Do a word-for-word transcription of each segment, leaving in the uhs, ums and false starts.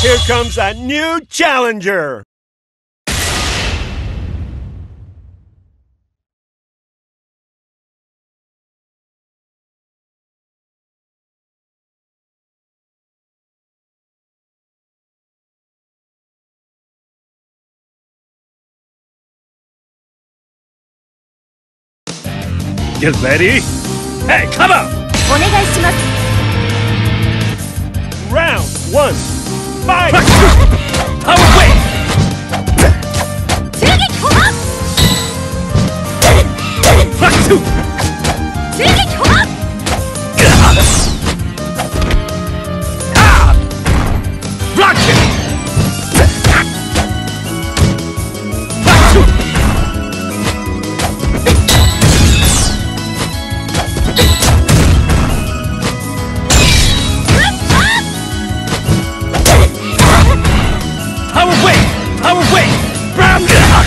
Here comes a new challenger! Get ready? Hey, come on! お願いします。 Round one, fight! Our way! 襲撃砲！ Rock two! 襲撃砲！ Ah! Rock it! Rock two! Our way! Our way! Round!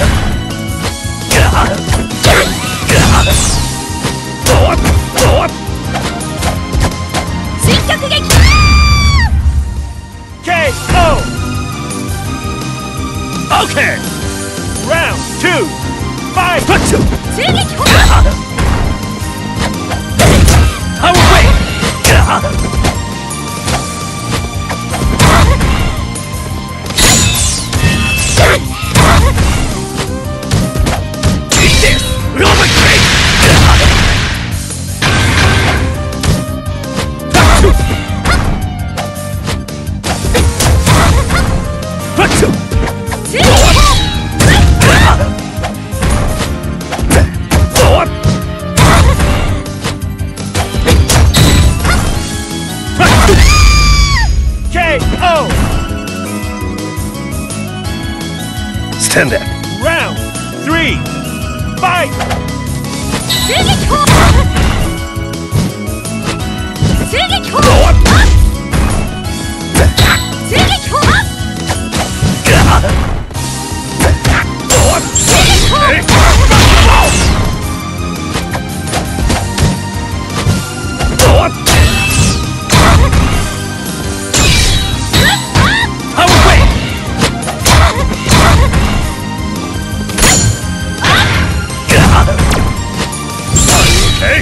新曲撃！ K O! Okay! Round two, fight! Rock two! 襲撃砲！ Our way! Eat this! Roll my cake! Rock two! 襲撃砲！ K O! Stand up! Round three, fight! 襲撃砲！ 襲撃砲！ 襲撃砲！ Our way! Okay?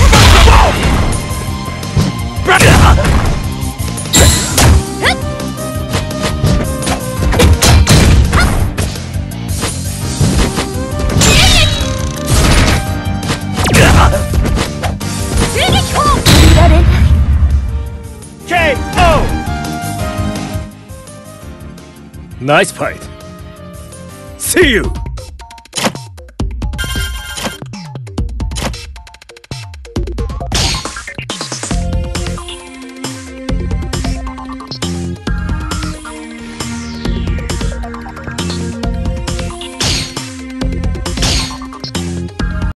K O! Nice fight! See you!